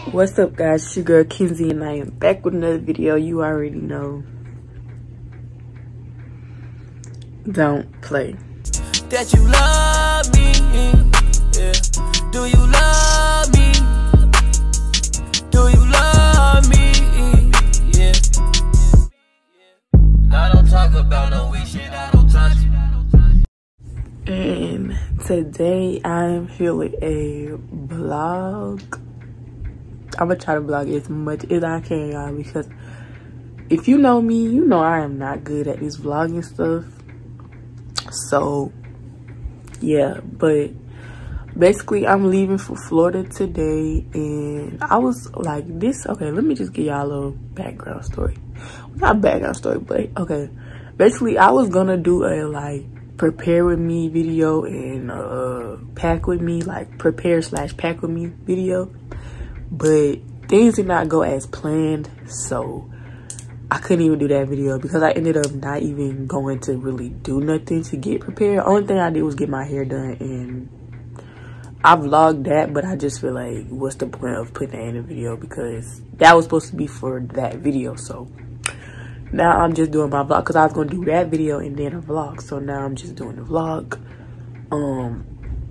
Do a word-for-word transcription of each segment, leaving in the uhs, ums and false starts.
What's up, guys? It's your girl Kenzie and I am back with another video. You already know. Don't play. That you love me, yeah. Do you love me? Do you love me, yeah. And I don't talk about no weak shit, I don't touch it. And today I'm here with a vlog. I'm gonna try to vlog as much as I can, y'all, because if you know me, you know I am not good at this vlogging stuff. So yeah, but basically I'm leaving for Florida today, and I was like this. Okay, let me just give y'all a little background story. Not background story, but okay. Basically, I was gonna do a like prepare with me video and uh pack with me, like prepare slash pack with me video. But things did not go as planned, so I couldn't even do that video because I ended up not even going to really do nothing to get prepared. Only thing I did was get my hair done, and I vlogged that, but I just feel like, what's the point of putting that in a video, because that was supposed to be for that video. So now I'm just doing my vlog because I was going to do that video and then a vlog. So now I'm just doing the vlog. Um,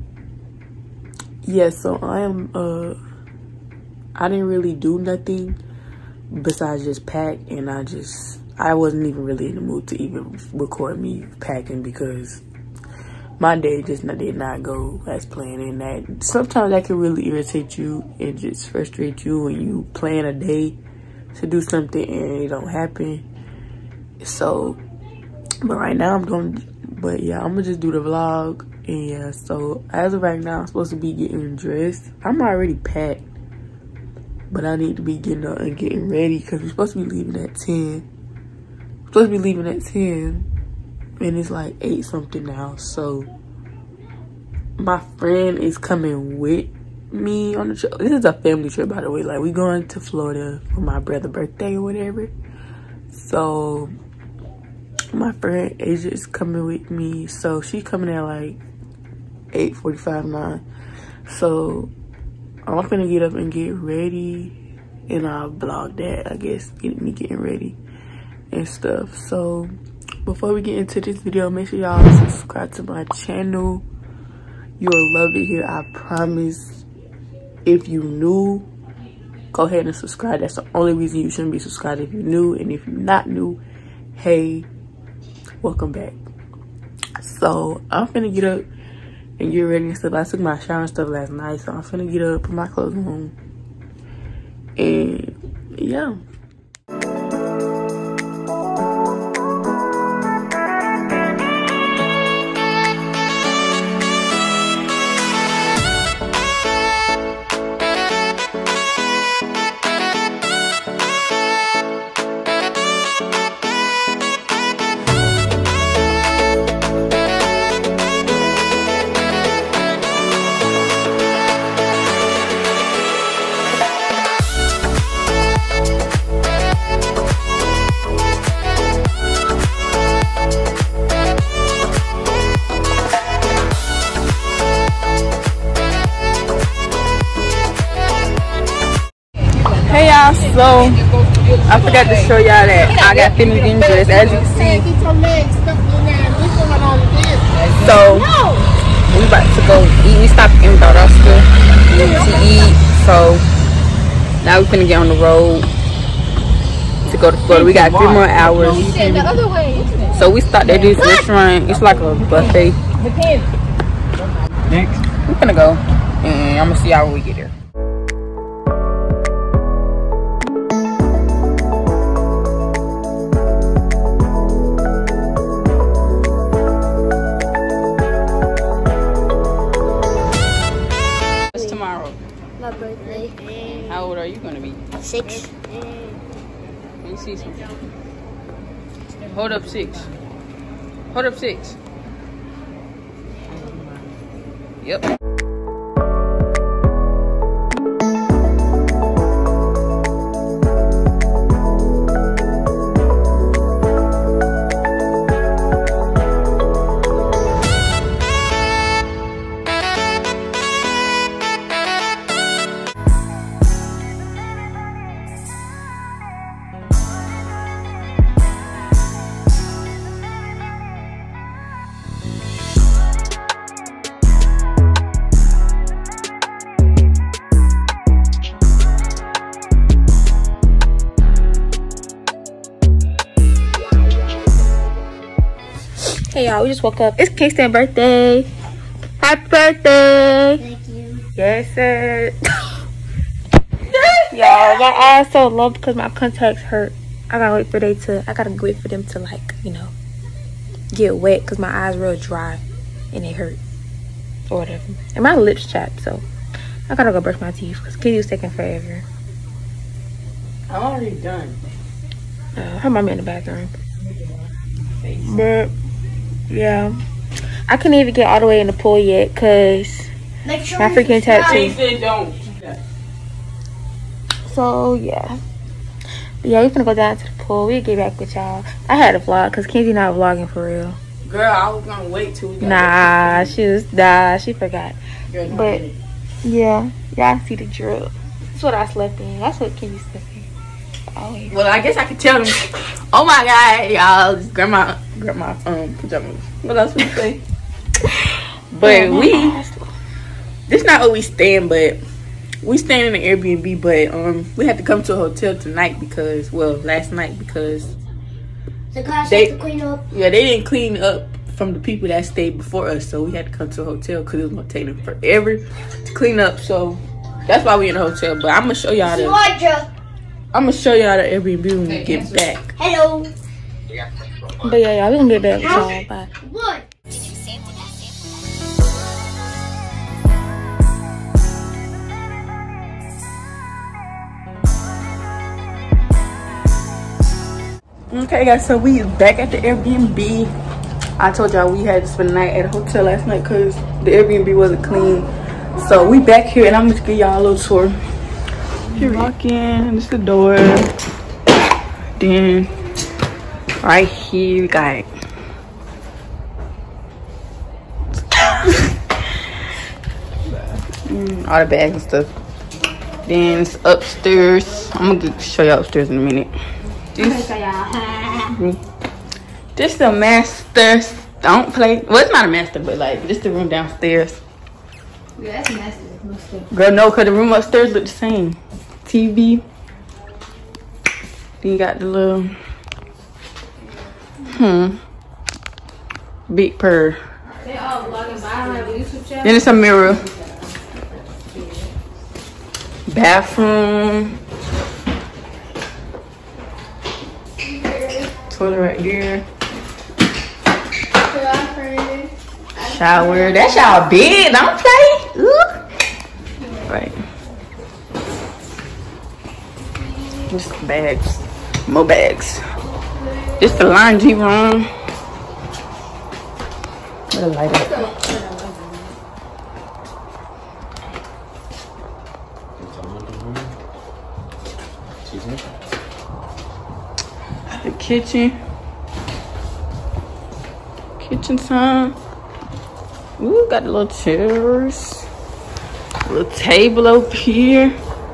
yeah, so I am, uh, I didn't really do nothing besides just pack, and I just, I wasn't even really in the mood to even record me packing because my day just not, did not go as planned, and that sometimes that can really irritate you and just frustrate you when you plan a day to do something and it don't happen. So, but right now I'm doing, but yeah, I'm gonna just do the vlog. And yeah, so as of right now, I'm supposed to be getting dressed. I'm already packed, but I need to be getting up and getting ready because we're supposed to be leaving at ten. We're supposed to be leaving at ten, and it's like eight something now. So my friend is coming with me on the trip. This is a family trip, by the way. Like, we going to Florida for my brother's birthday or whatever. So my friend Asia is coming with me. So she's coming at like eight forty-five, nine. So I'm gonna get up and get ready, and I'll vlog that, I guess, get me getting ready and stuff. So before we get into this video, make sure y'all subscribe to my channel. You'll love it here, I promise. If you new, go ahead and subscribe. That's the only reason you shouldn't be subscribed, if you're new. And if you're not new, hey, welcome back. So I'm finna get up and get ready and stuff. I took my shower and stuff last night, so I'm finna get up, put my clothes on, and yeah. So I forgot to show y'all that I got finished getting dressed, as you can see. So we about to go eat. We stopped in Valdosta to eat. So now we're finna get on the road to go to Florida. We got three more hours. So we stopped at this restaurant. It's like a buffet. Next, we're gonna go, and I'm gonna see y'all when we get there. My birthday. How old are you gonna be? Six. Let me see some. Hold up six. Hold up six. Yep. Hey y'all, we just woke up. It's Kingston's birthday. Happy birthday. Thank you. Yes, sir. Y'all, my eyes so low because my contacts hurt. I gotta wait for they to, I gotta wait for them to like, you know, get wet because my eyes real dry and they hurt or whatever. And my lips chapped, so I gotta go brush my teeth because Kitty was taking forever. I'm already done. Uh, her mama in the bathroom. But yeah, I couldn't even get all the way in the pool yet because Make sure my you freaking subscribe. tattoo. They don't. So yeah, but yeah, we finna go down to the pool. We'll get back with y'all. I had a vlog because Kenzie not vlogging for real. Girl, I was gonna wait till we got Nah, she was nah, she forgot. Girl, no, But I yeah, y'all see the drill. That's what I slept in. That's what Kenzie slept in. Oh yeah. well, I guess I could tell them. Oh my God, y'all! This grandma, grandma, um, pajamas. What else would you say? But we, this not where we staying, but we staying in an Airbnb. But um, we had to come to a hotel tonight because, well, last night because The guys They- have to clean up. yeah, they didn't clean up from the people that stayed before us, so we had to come to a hotel because it was gonna take them forever to clean up. So that's why we in a hotel. But I'm gonna show y'all the, Georgia. I'm gonna show y'all the Airbnb when we get back. Hello. But yeah, y'all, we gonna get back with y'all. Bye. What? Okay guys, so we back at the Airbnb. I told y'all we had to spend the night at a hotel last night because the Airbnb wasn't clean. So we back here and I'm just give y'all a little tour. Here we walk in, this is the door. Then right here we got mm, all the bags and stuff. Then it's upstairs. I'm gonna show y'all upstairs in a minute. This, this the master. Don't play. Well, it's not a master, but like this the room downstairs. Yeah, that's nasty. Girl, no, cause the room upstairs look the same. T V. Then you got the little hmm big purr. They all vlogging by on the YouTube channel. Then it's a mirror. Bathroom. Toilet right there. Shower. That shower big. Don't play. Ooh. Right. Just bags. More bags. This the laundry room. What a light up. The kitchen. Kitchen time. Ooh, got the little chairs. Little table over here.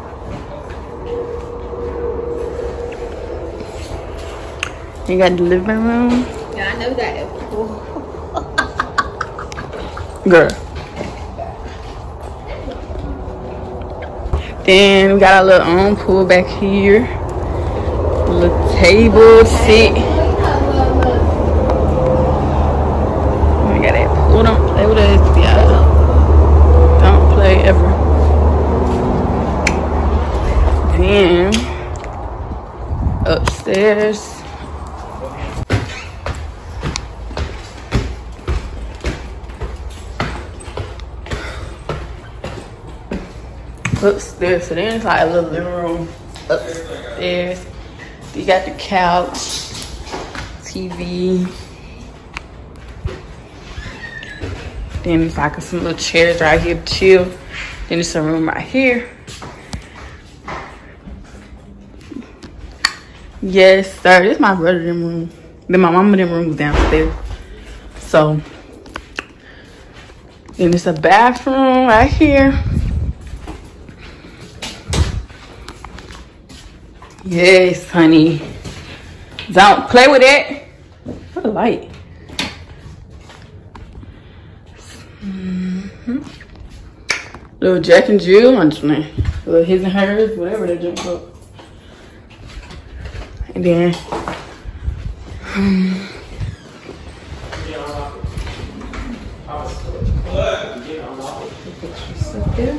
You got the living room. Yeah, I know that. Girl. Then we got our little own pool back here. Little table to sit. We got that pool. Don't play with us, y'all. Don't play ever. Then upstairs. Upstairs, so then it's like a little living room upstairs. You got the couch, T V. Then it's like some little chairs right here to chill. Then there's a room right here. Yes, sir. This is my brother's room. Then my mama's room was downstairs. So then there's a bathroom right here. Yes, honey. Don't play with it. What a light. Mm-hmm. Little Jack and Jill. I'm just playing. Little his and hers, whatever they drink up. And then, um, pictures up there.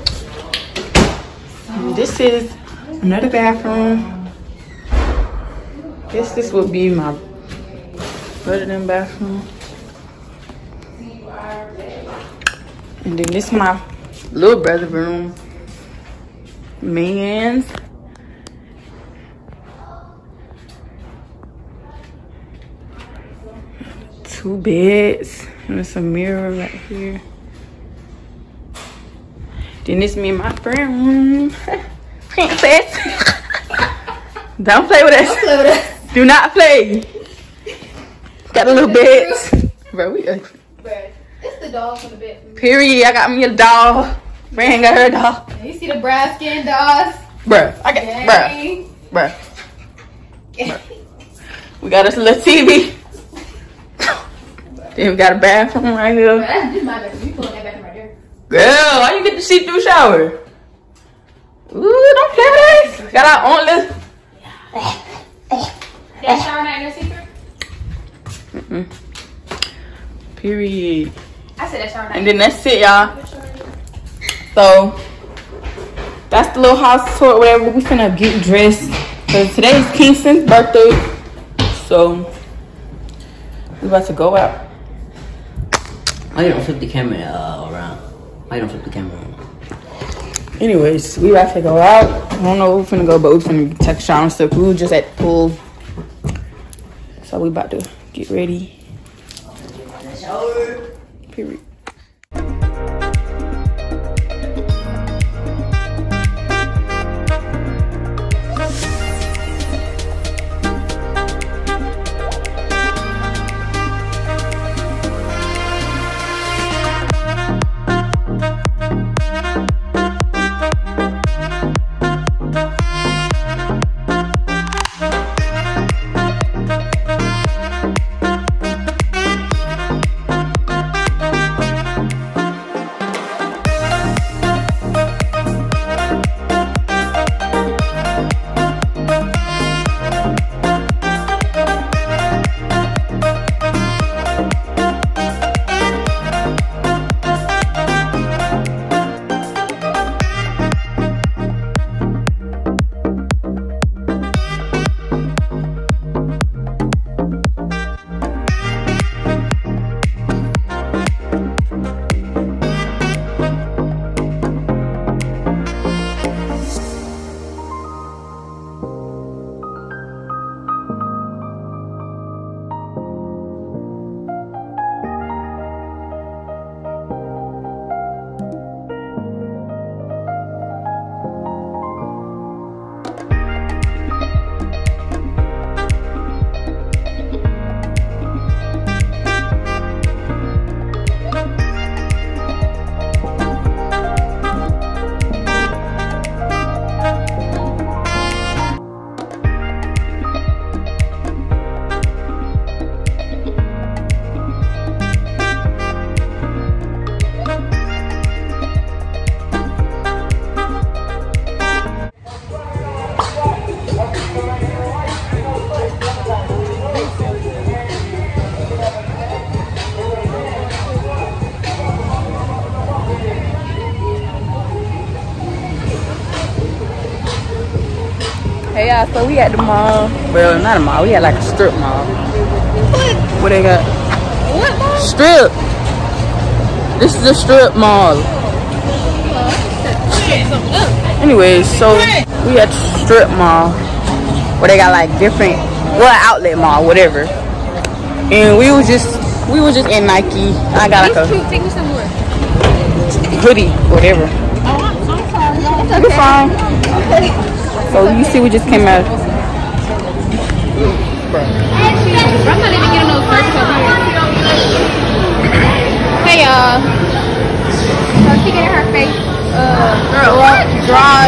This is another bathroom. Guess this would be my other than bathroom. And then this is my little brother room. Man's. Two beds. And there's a mirror right here. Then this me and my friend room. Princess. Don't play with us. Don't play with us. Do not play. Got a little bed. Bro, we ugly. Bruh, it's the dog from the bedroom. Period. I got me a doll. Friend got her doll. You see the brass skin dolls? Bruh, I got, bruh, bruh. Bruh. We got us a little T V. Then we got a bathroom right here. That's just my bedroom. You pulling that bathroom right there. Girl, why you get the see-through shower? Ooh, don't play with us. Got our own little. That shower not in there see-through? Mm-mm. Period. I said that shower not. And then that's it, y'all. So that's the little house tour, whatever. We finna get dressed. Cause today's Kingston's birthday. So we about to go out. Why you don't flip the camera uh, around? Why you don't flip the camera around? Anyways, we about to go out. I don't know where we're finna go, but we're finna take a shower and stuff. We were just at the pool. So we about to get ready. Shower. Period. Hey y'all, so we at the mall. Well, not a mall, we had like a strip mall. What? What they got? What mall? Strip. This is a strip mall. Anyways, so we at the strip mall where they got like different, well, outlet mall, whatever. And we was just, we was just in Nike. I got like a Take me somewhere. hoodie, whatever. Oh, I'm, I'm sorry. It's okay. You're fine. Okay. So you see, we just came out. I'm not even getting no first over here. Hey y'all. So she getting her face uh girl what? Draw.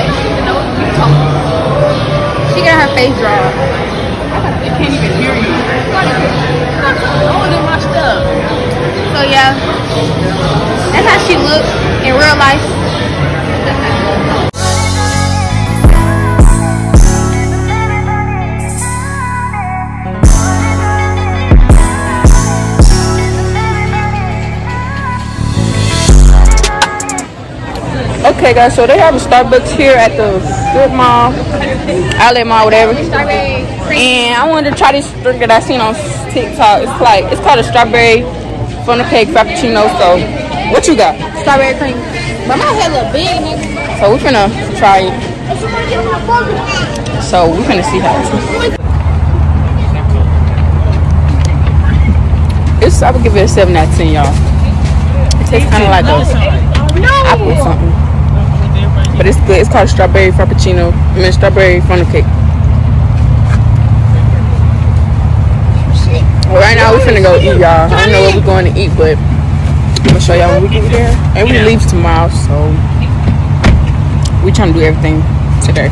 She getting her face drawn. They can't even hear you. I want to do my stuff. So yeah, that's how she looks in real life. Okay, guys, so they have a Starbucks here at the strip mall, outlet mall, whatever. And I wanted to try this drink that I seen on TikTok. It's like it's called a strawberry funnel cake frappuccino. So, what you got? Strawberry cream. But my head look big, nigga. So we finna try it. So we finna see how it is. It's, I would give it a seven out of ten, y'all. It tastes kind of like a apple or something. But it's good. It's called a strawberry frappuccino. I mean, strawberry funnel cake. Well, right now, we're finna go eat, y'all. I don't know what we're going to eat, but I'm gonna show y'all when we get there. And we leave tomorrow, so we trying to do everything today.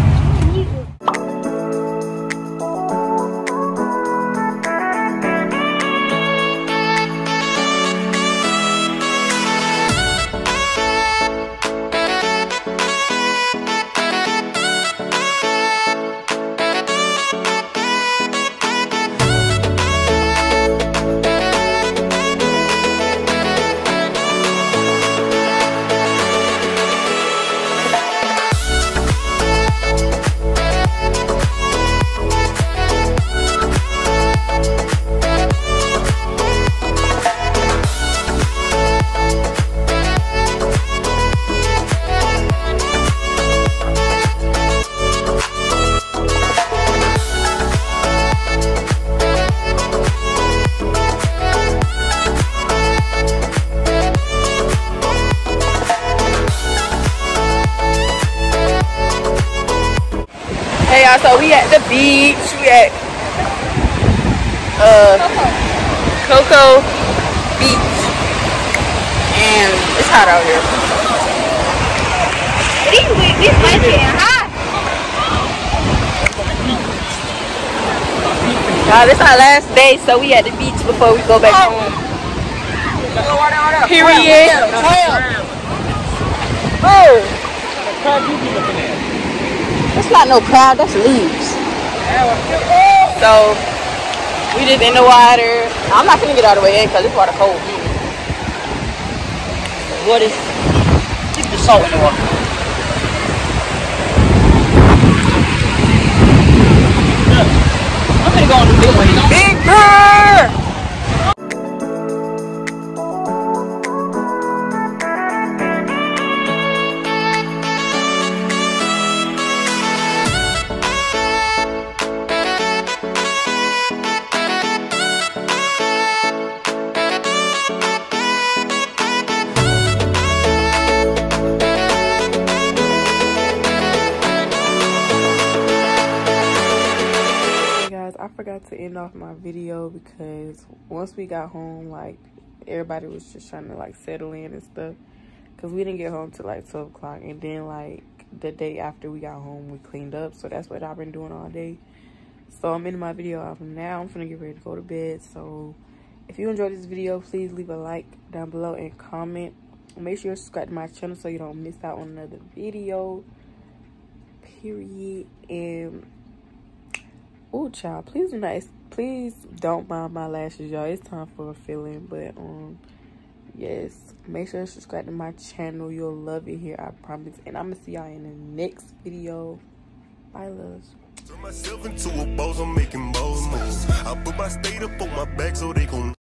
Hey y'all, so we at the beach. We at uh Cocoa Beach, and it's hot out here. These these lights getting hot. Y'all, this our last day, so we at the beach before we go back home. Period. Oh. That's not no crowd, that's leaves. So, we just in the water. I'm not gonna get all the way in because this water cold. What is, keep the salt in the water. I'm gonna go on the big one. Big bird! I forgot to end off my video because once we got home, like, everybody was just trying to, like, settle in and stuff because we didn't get home till, like, twelve o'clock. And then, like, the day after we got home, we cleaned up. So that's what I've been doing all day. So I'm ending my video off now. I'm gonna get ready to go to bed. So if you enjoyed this video, please leave a like down below and comment. Make sure you subscribe to my channel so you don't miss out on another video. Period. And oh, child, please do not, please don't mind my lashes, y'all. It's time for a filling, but um, yes, make sure to subscribe to my channel. You'll love it here, I promise. And I'm gonna see y'all in the next video. Bye, loves. Turn myself into a boss, I'm making bold moves. I put my state up on my back so they gon'